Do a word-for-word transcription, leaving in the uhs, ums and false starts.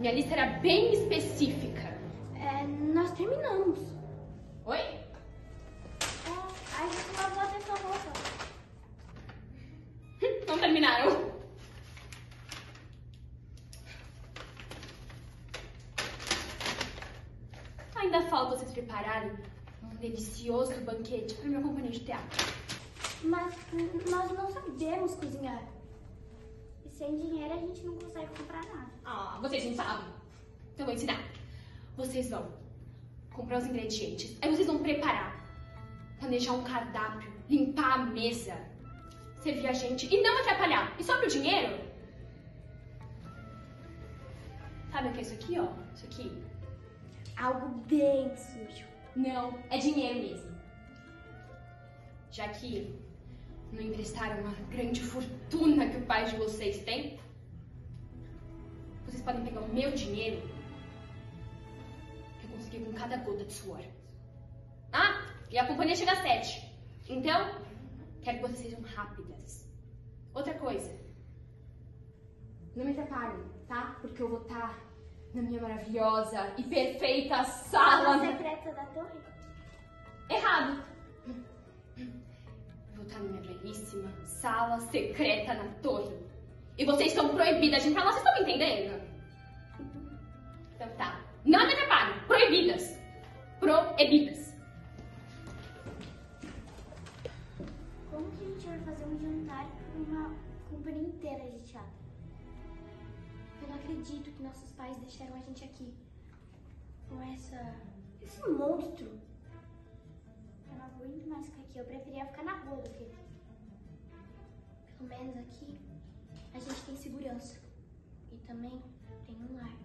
Minha lista era bem específica. É, nós terminamos. Oi? É, a gente lavou até sua roupa. Não terminaram. Ainda falta vocês prepararem um delicioso banquete para minha companhia de teatro. Mas n- nós não sabemos cozinhar. E sem dinheiro a gente não consegue comprar nada. Ah, vocês não sabem. Então eu vou ensinar. Vocês vão comprar os ingredientes, aí vocês vão preparar, planejar um cardápio, limpar a mesa, servir a gente e não atrapalhar. E sobre o dinheiro, sabe o que é isso aqui, ó? Isso aqui? Algo bem sujo. Não, é dinheiro mesmo. Já que não emprestaram uma grande fortuna que o pai de vocês tem, vocês podem pegar o meu dinheiro que eu consegui com cada gota de suor. Ah, e a companhia chega às sete. Então, quero que vocês sejam rápidas. Outra coisa, não me atrapalhem, tá? Porque eu vou estar na minha maravilhosa e perfeita sala. Sala secreta da torre? Errado. Eu vou estar na minha belíssima sala secreta na torre. E vocês são proibidas de entrar lá, vocês estão me entendendo? Então tá. Não me atrapalhem. Proibidas. Proibidas. Como que a gente vai fazer um jantar para uma companhia inteira de teatro? Eu não acredito que nossos pais deixaram a gente aqui. Com essa... esse monstro. Eu não aguento mais ficar aqui. Eu preferia ficar na rua do que aqui. Pelo menos aqui a gente tem segurança. E também tem um lar.